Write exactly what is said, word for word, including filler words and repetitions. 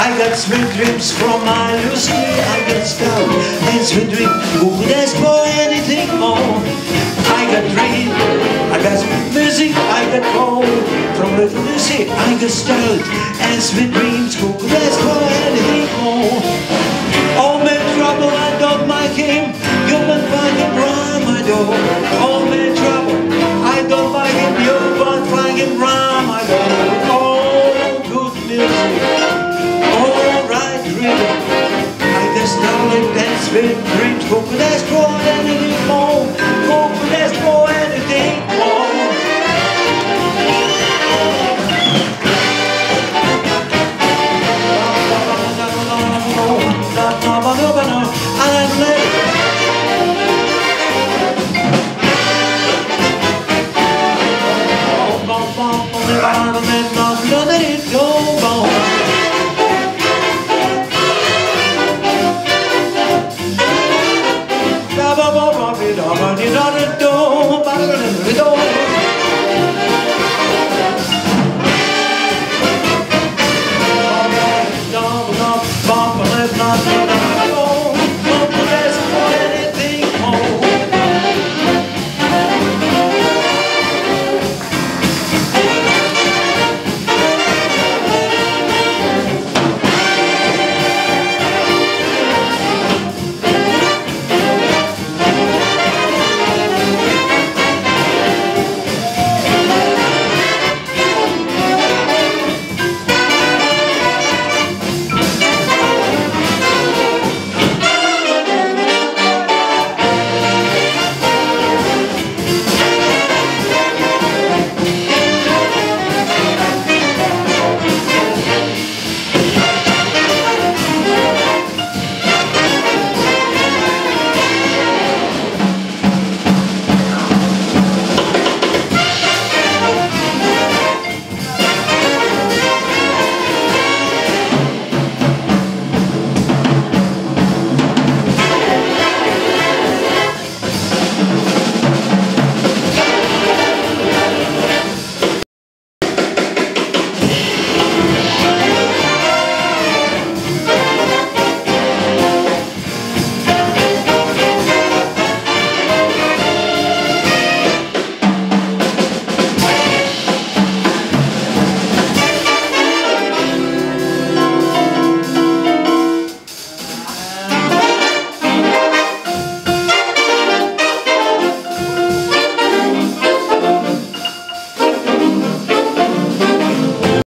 I got sweet dreams from my Lucy. I got stout and sweet dreams. Who could ask for anything more? I got dream, I got music, I got gold from little Lucy. I got stout and sweet dreams. Who could ask for anything more? All my trouble, I don't mind him. You will find him round my door. All my trouble.